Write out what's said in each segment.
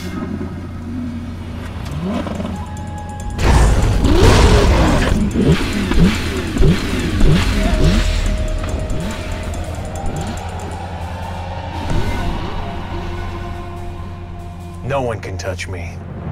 No one can touch me.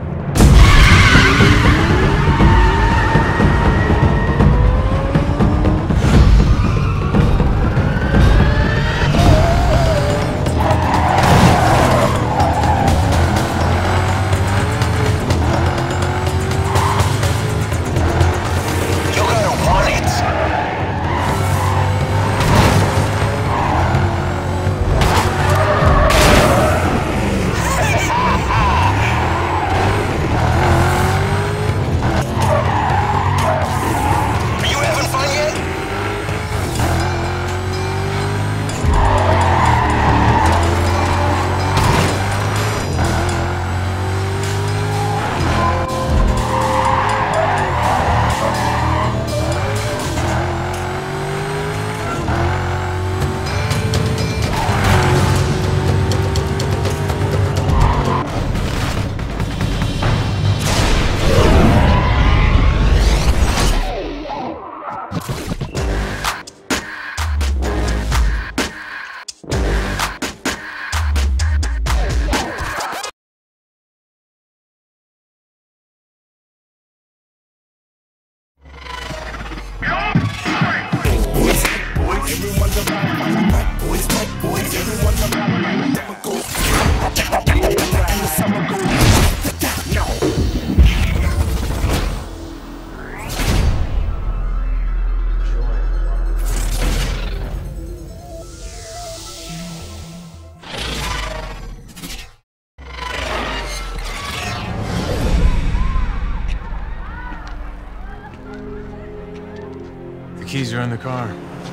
The keys are in the car.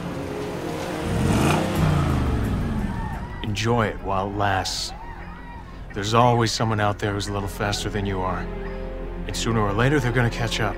Enjoy it while it lasts. There's always someone out there who's a little faster than you are. And sooner or later, they're gonna catch up.